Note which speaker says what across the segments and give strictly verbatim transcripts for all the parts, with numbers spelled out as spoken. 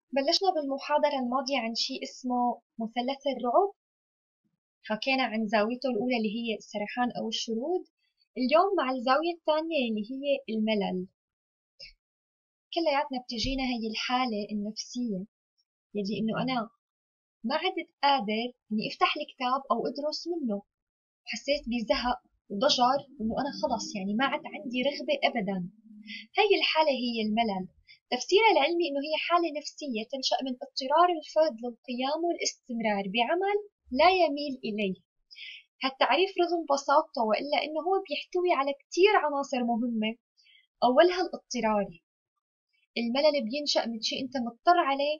Speaker 1: بلشنا بالمحاضرة الماضية عن شيء اسمه مثلث الرعب. حكينا عن زاويته الأولى اللي هي السرحان أو الشرود. اليوم مع الزاوية الثانية اللي هي الملل. كلياتنا بتجينا هي الحالة النفسية يلي إنه أنا ما عدت قادر إني أفتح الكتاب أو أدرس منه. حسيت بزهق وضجر إنه أنا خلص يعني ما عاد عندي رغبة أبدا. هي الحالة هي الملل. تفسيرها العلمي إنه هي حالة نفسية تنشأ من اضطرار الفرد للقيام والاستمرار بعمل لا يميل إليه. هالتعريف رغم بساطته وإلا إنه هو بيحتوي على كتير عناصر مهمة. أولها الاضطرار. الملل بينشأ من شيء أنت مضطر عليه،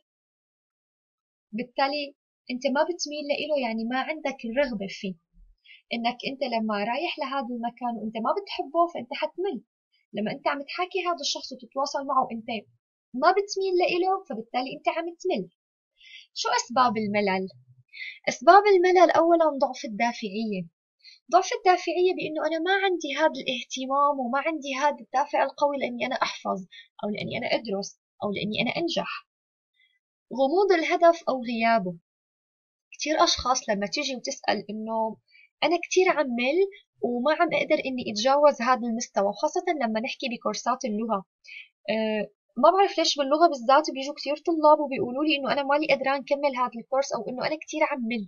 Speaker 1: بالتالي أنت ما بتميل له، يعني ما عندك الرغبة فيه. إنك أنت لما رايح لهذا المكان وأنت ما بتحبه فأنت حتمل. لما أنت عم تحاكي هذا الشخص وتتواصل معه وأنت ما بتميل له فبالتالي أنت عم تمل. شو أسباب الملل؟ أسباب الملل أولا ضعف الدافعية. ضعف الدافعية بأنه أنا ما عندي هذا الاهتمام وما عندي هذا الدافع القوي لأني أنا أحفظ أو لأني أنا أدرس أو لأني أنا أنجح. غموض الهدف أو غيابه. كتير أشخاص لما تيجي وتسأل إنه أنا كتير عمل وما عم أقدر إني أتجاوز هذا المستوى، وخاصة لما نحكي بكورسات اللغة. أه ما بعرف ليش باللغة بالذات بيجوا كتير طلاب وبيقولوا لي إنه أنا مالي قدران كمل هذا الكورس أو إنه أنا كتير عمل.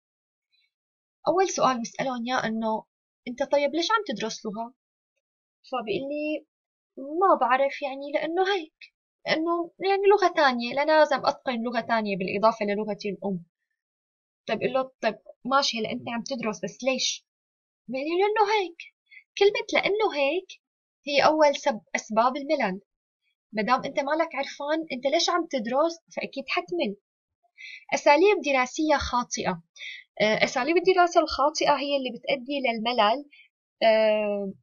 Speaker 1: أول سؤال بسألهم إياه إنه أنت طيب ليش عم تدرس لغة؟ فبيقول لي ما بعرف، يعني لأنه هيك، لأنه يعني لغة تانية لأنا لازم أتقن لغة تانية بالإضافة للغتي الأم. طيب قل له طيب ماشي هلا أنت عم تدرس بس ليش؟ بيقول لي لأنه هيك. كلمة لأنه هيك هي أول سب أسباب الملل. مادام أنت مالك عرفان أنت ليش عم تدرس فأكيد حتمل. أساليب دراسية خاطئة. آه، أساليب الدراسة الخاطئة هي اللي بتؤدي للملل. آه،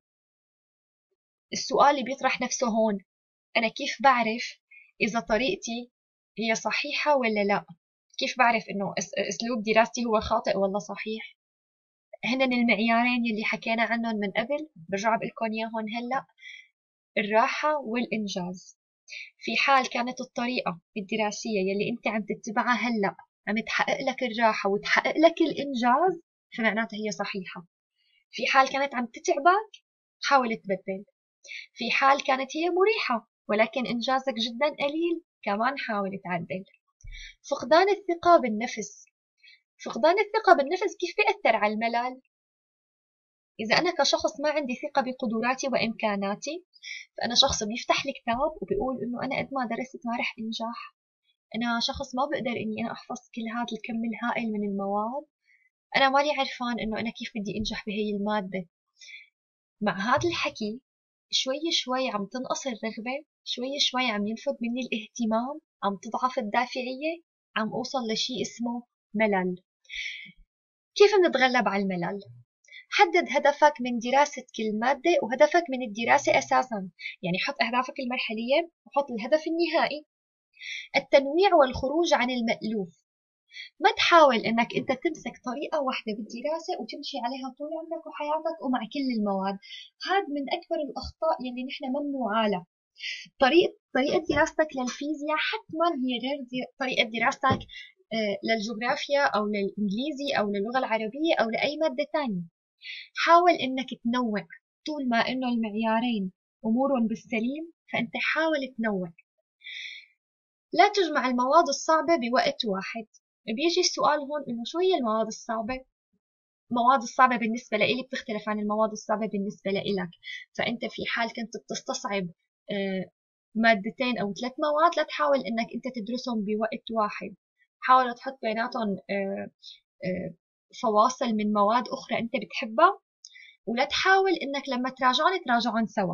Speaker 1: السؤال اللي بيطرح نفسه هون، أنا كيف بعرف إذا طريقتي هي صحيحة ولا لا؟ كيف بعرف إنه أسلوب دراستي هو خاطئ ولا صحيح؟ هن المعيارين يلي حكينا عنهم من قبل برجع بقلكن إياهم هلأ. الراحة والإنجاز. في حال كانت الطريقة الدراسية يلي أنت عم تتبعها هلأ عم تحقق لك الراحة وتحقق لك الإنجاز فمعناتها هي صحيحة. في حال كانت عم تتعبك حاول تبدل. في حال كانت هي مريحة ولكن إنجازك جدا قليل كمان حاول تعدل. فقدان الثقة بالنفس. فقدان الثقة بالنفس كيف بيأثر على الملل؟ إذا أنا كشخص ما عندي ثقة بقدراتي وإمكاناتي فأنا شخص بيفتح الكتاب وبيقول إنه أنا قد ما درست ما رح أنجح. أنا شخص ما بقدر إني أنا أحفظ كل هذا الكم الهائل من المواد. أنا مالي عرفان إنه أنا كيف بدي أنجح بهي المادة. مع هذا الحكي شوي شوي عم تنقص الرغبة، شوي شوي عم ينفد مني الاهتمام، عم تضعف الدافعية، عم أوصل لشيء اسمه ملل. كيف نتغلب على الملل؟ حدد هدفك من دراسة كل مادة وهدفك من الدراسة أساسا. يعني حط أهدافك المرحلية وحط الهدف النهائي. التنويع والخروج عن المألوف. ما تحاول انك انت تمسك طريقة واحدة بالدراسة وتمشي عليها طول عمرك وحياتك ومع كل المواد. هذا من اكبر الاخطاء يلي نحن ممنوعة لها. طريقة طريقة دراستك للفيزياء حتما هي غير دي طريقة دراستك آه، للجغرافيا او للانجليزي او للغة العربية او لاي مادة تانية. حاول انك تنوع. طول ما انه المعيارين امورهم بالسليم فانت حاول تنوع. لا تجمع المواد الصعبة بوقت واحد. بيجي السؤال هون إنه شو هي المواد الصعبة؟ المواد الصعبة بالنسبة لإلي بتختلف عن المواد الصعبة بالنسبة لإلك. فأنت في حال كنت بتستصعب آه، مادتين أو ثلاث مواد لا تحاول إنك أنت تدرسهم بوقت واحد. حاول تحط بيناتهم آه، آه، فواصل من مواد أخرى أنت بتحبها، ولا تحاول إنك لما تراجعون تراجعون سوا.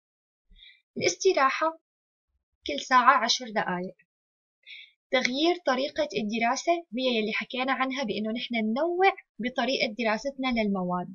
Speaker 1: الاستراحة كل ساعة عشر دقائق. تغيير طريقة الدراسة هي يلي حكينا عنها بأنه نحن ننوع بطريقة دراستنا للمواد.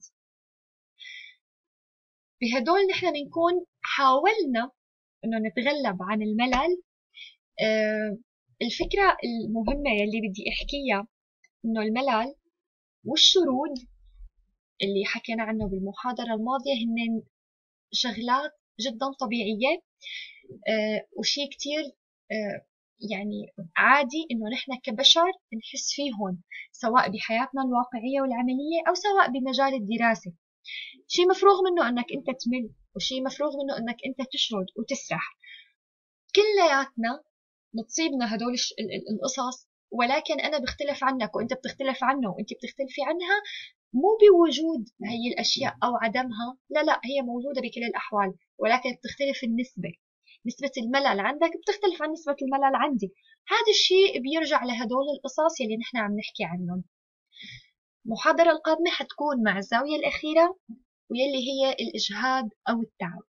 Speaker 1: بهدول نحن بنكون حاولنا أنه نتغلب عن الملل. آه، الفكرة المهمة يلي بدي أحكيها أنه الملل والشرود اللي حكينا عنه بالمحاضرة الماضية هن شغلات جدا طبيعية. آه، وشي كتير آه، يعني عادي إنه نحن كبشر نحس فيهم، سواء بحياتنا الواقعية والعملية أو سواء بمجال الدراسة. شيء مفروغ منه أنك أنت تمل، وشيء مفروغ منه أنك أنت تشرد وتسرح. كلياتنا بتصيبنا هدول القصص، ولكن أنا بختلف عنك وأنت بتختلف عنه وأنت بتختلفي عنها، مو بوجود هي الأشياء أو عدمها، لا لا، هي موجودة بكل الأحوال، ولكن بتختلف النسبة. نسبة الملل عندك بتختلف عن نسبة الملل عندي. هذا الشيء بيرجع لهدول القصص يلي نحن عم نحكي عنهم. المحاضرة القادمة حتكون مع الزاوية الأخيرة، ويلي هي الإجهاد أو التعب.